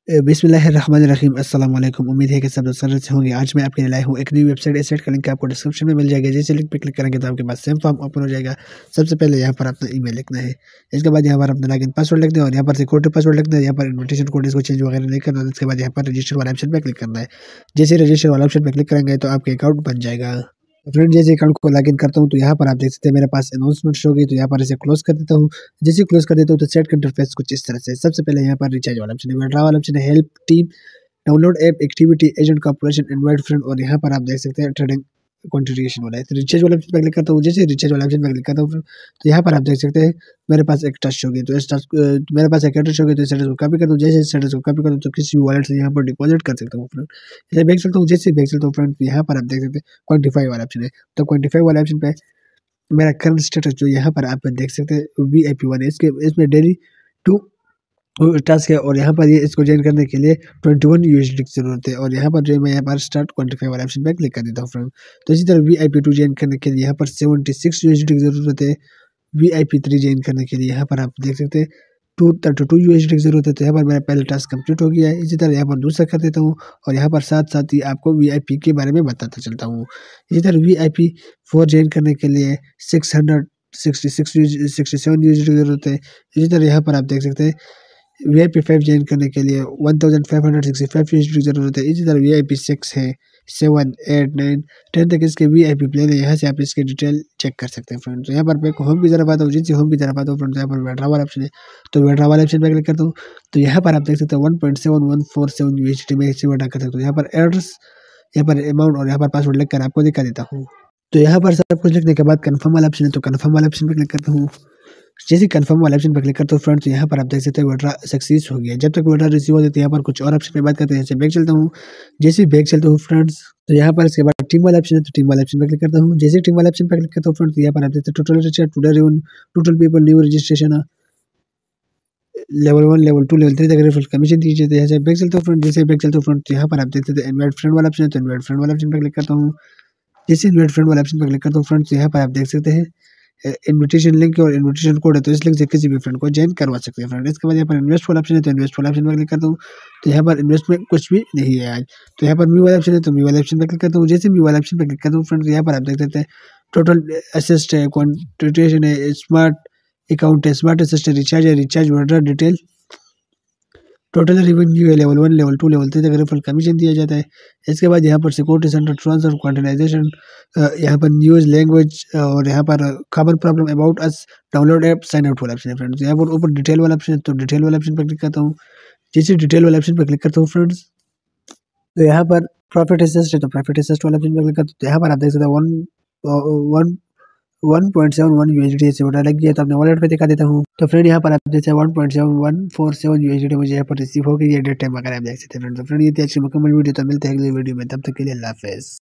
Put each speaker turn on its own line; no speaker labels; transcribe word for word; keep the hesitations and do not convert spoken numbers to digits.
अ, बिस्मिल्लाहिर्रहमानिर्रहीम अस्सलाम वालेकुम। उम्मीद है कि सब लोग खैरियत से होंगे। आज मैं आपके लिए लाया हूँ एक न्यू वेबसाइट। इस साइट का लिंक आपको डिस्क्रिप्शन में मिल जाएगा। जैसे लिंक पे क्लिक करेंगे तो आपके पास सेम फॉर्म ओपन हो जाएगा। सबसे पहले यहाँ पर अपना ईमेल लिखना है। इसके बाद यहाँ पर अपना लॉगिन पासवर्ड लिखना है और यहाँ पर सिक्योरिटी पासवर्ड लिखना है। यहाँ पर इन्विटेशन कोड इसको चेंज वगैरह नहीं करना है। उसके बाद यहाँ पर रजिस्टर वाला ऑप्शन पे क्लिक करना है। जैसे रजिस्टर वाला ऑप्शन पे क्लिक करेंगे तो आपके अकाउंट बन जाएगा। फ्रेंड जैसे अकाउंट को लॉगिन करता हूँ तो यहाँ पर आप देख सकते हैं मेरे पास अनाउंसमेंट शो होगी, तो यहाँ पर इसे क्लोज कर देता हूँ। जैसे क्लोज कर देता हूँ तो सेट का इंटरफेस कुछ इस तरह से। सबसे पहले यहाँ पर रिचार्ज वाला ऑप्शन है, विड्रॉ वाला ऑप्शन है, help team, download app, activity, agent corporation, invite friend और यहाँ पर आप देख सकते हैं ट्रेडिंग कॉन्ट्रीब्यूशन वाला है। तो रिचार्ज वाला ऑप्शन पे क्लिक करता हूँ। जैसे रिचार्ज वाला ऑप्शन पे क्लिक करता हूँ तो यहाँ पर आप देख सकते हैं मेरे पास एक टच होगी, तो इस टच मेरे पास एक एड्रेस होगी, तो इस एड्रेस को कॉपी कर दूँ। जैसे इस एड्रेस को कॉपी कर दूँ तो किसी भी वॉलेट से यहाँ पर डिपॉजिट कर सकता हूँ फ्रेंड। जैसे देख सकता हूँ, जैसे देख सकता हूँ फ्रेंड यहाँ पर आप देख सकते हैं क्वान्टिफाई वाला ऑप्शन है। तो क्वान्टिफाई वाला ऑप्शन पे मेरा करंट स्टेटस जो यहाँ पर आप देख सकते हैं वी आई पी वन है। इसके इसमें डेली टू टास्क है और यहाँ पर ये इसको ज्वाइन करने के लिए ट्वेंटी वन यूएसडी की जरूरत है। और यहाँ पर जो मैं यहाँ पर स्टार्ट क्वान्टिफाई वाला ऑप्शन पे क्लिक कर देता हूँ फ्रेंड। तो इसी तरह V I P two join करने के लिए यहाँ पर सेवेंटी सिक्स यूएसडी की जरूरत है। V I P three join करने के लिए यहाँ पर आप देख सकते हैं टू थर्टी टू यूएसडी की जरूरत है। तो यहाँ पर मेरा पहला टास्क कंप्लीट हो गया है। इसी तरह यहाँ पर दूसरा कर देता हूँ और यहाँ पर साथ साथ ही आपको वी आई पी के बारे में बताता चलता हूँ। इसी तरह V I P four join करने के लिए six hundred sixty six sixty seven USD की जरूरत है। इसी तरह यहाँ पर आप देख सकते हैं V I P five join करने के लिए one thousand five hundred sixty five USD की जरूरत है। इसी तरह वी आई पी सिक्स है, सेवन एट नाइन टेन तक इसके वी आई पी प्लान है। यहाँ से आप इसके डिटेल चेक कर सकते हैं फ्रेंड। तो यहाँ पर मैं होम की तरफ आता हूँ। जिससे होम की तरफ आता हूँ फ्रेंड तो यहाँ पर विड्रॉ वाला ऑप्शन है, तो विड्रॉ वाला ऑप्शन पर क्लिक करता हूँ। तो यहाँ पर आप देख सकते हैं one point seven one four seven USD में इसे विड्रॉ कर सकते हो। यहाँ पर एड्रेस, यहाँ पर अमाउंट और यहाँ पर पासवर्ड लिख कर आपको दिखा देता हूँ। तो यहाँ पर सब कुछ लिखने के बाद कन्फर्म वाला ऑप्शन है, तो कन्फर्म वाला ऑप्शन पर क्लिक करता हूँ। जैसे कन्फर्म वाला ऑप्शन पर क्लिक करते हो फ्रेंड तो यहाँ पर आप देख सकते हैं विड्रॉ सक्सेस हो गया। जब तक विड्रॉ रिसीव हो जाती है यहाँ पर कुछ और ऑप्शन पे बात करते हैं। जैसे बैक चलता हूँ, जैसे बैक चलता हूँ फ्रेंड्स तो यहाँ पर इसके बाद टीम वाला ऑप्शन है, तो टीम वाला ऑप्शन पर क्लिक करता हूँ। जैसे टीम वाला ऑप्शन पर क्लिक करता हूँ फ्रेंड्स तो यहाँ पर आप देखते हैं total recharge, total revenue, total people, new registration, level one, level two, level three तक रेफरल कमीशन दी जाती है। जैसे बैक चलता हूँ फ्रेंड, जैसे बैक चलता हूँ फ्रेंड तो यहाँ पर आप देखते हैं इनवाइट फ्रेंड वाला ऑप्शन है, तो इनवाइट फ्रेंड वाला ऑप्शन पर क्लिक करता हूँ। जैसे इनवाइट फ्रेंड वाला ऑप्शन पर क्लिक करता हूँ फ्रेंड्स तो यहाँ पर आप देख सकते हैं इन्विटेशन लिंक और इन्विटेशन कोड है, तो इस लिंक से किसी भी फ्रेंड को ज्वाइन करवा सकते हैं फ्रेंड। इसके बाद यहाँ पर इन्वेस्ट वाला ऑप्शन है, तो इन्वेस्ट वाला ऑप्शन पर क्लिक करता हूँ। तो यहाँ पर इन्वेस्ट में कुछ भी नहीं है आज। तो यहाँ पर मी वाला ऑप्शन है, तो मी वाला ऑप्शन पर क्लिक करता हूँ। जैसे मी वाला ऑप्शन पर क्लिक करता हूँ फ्रेंड तो यहाँ पर आप देख सकते हैं टोटल असिस्ट है, क्वांटिटेशन है, स्मार्ट अकाउंट है, स्मार्ट असिस्ट है, रिचार्ज है, recharge withdraw detail, total revenue है, level one, level two, level three तक रेफरल कमीशन दिया जाता है। इसके बाद यहाँ पर सिक्योरिटी सेंटर, ट्रांसफर, क्वांटिटाइजेशन, यहाँ पर न्यूज़, लैंग्वेज और यहाँ पर common problem about us, download app, sign out वाला ऑप्शन है फ्रेंड्स। यहाँ पर ऊपर डिटेल वाला ऑप्शन है, तो डिटेल वाला ऑप्शन पर क्लिक करता हूँ। जैसे डिटेल वाला ऑप्शन पर क्लिक करता हूँ फ्रेंड्स तो यहाँ पर प्रॉफिट असिस्ट है, तो प्रॉफिट असिस्ट वाला ऑप्शन पर क्लिक करता हूँ। तो यहाँ पर आप देख सकते हैं one one one point seven one USD से ऑर्डर लग गया, तो अपने वॉलेट पे दिखा देता हूँ। तो फ्रेंड यहाँ पर आप देख सकते हैं one point seven one four seven USD मुझे यहाँ पर रिसीव हो गई है डेट टाइम वगैरह आप देख सकते हैं फ्रेंड। तो फ्रेंड ये थी अच्छी मुकम्मल वीडियो, तो मिलते हैं अगली वीडियो में, तब तक के लिए अल्लाह हाफिज़।